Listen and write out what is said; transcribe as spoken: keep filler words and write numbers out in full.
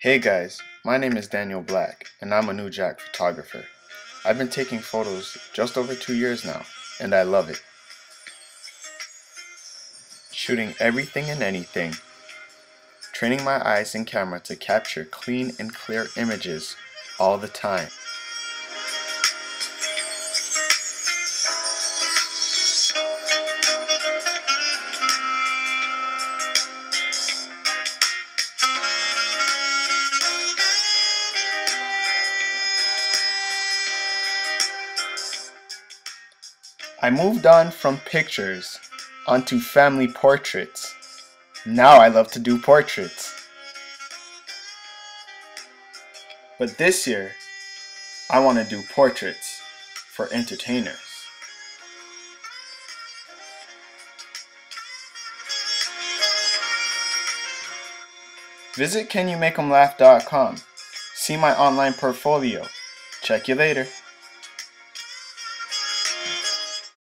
Hey guys, my name is D.Black and I'm a new Jack photographer. I've been taking photos just over two years now and I love it. Shooting everything and anything. Training my eyes and camera to capture clean and clear images all the time. I moved on from pictures onto family portraits. Now I love to do portraits. But this year, I want to do portraits for entertainers. Visit can you make em laugh dot com. See my online portfolio. Check you later.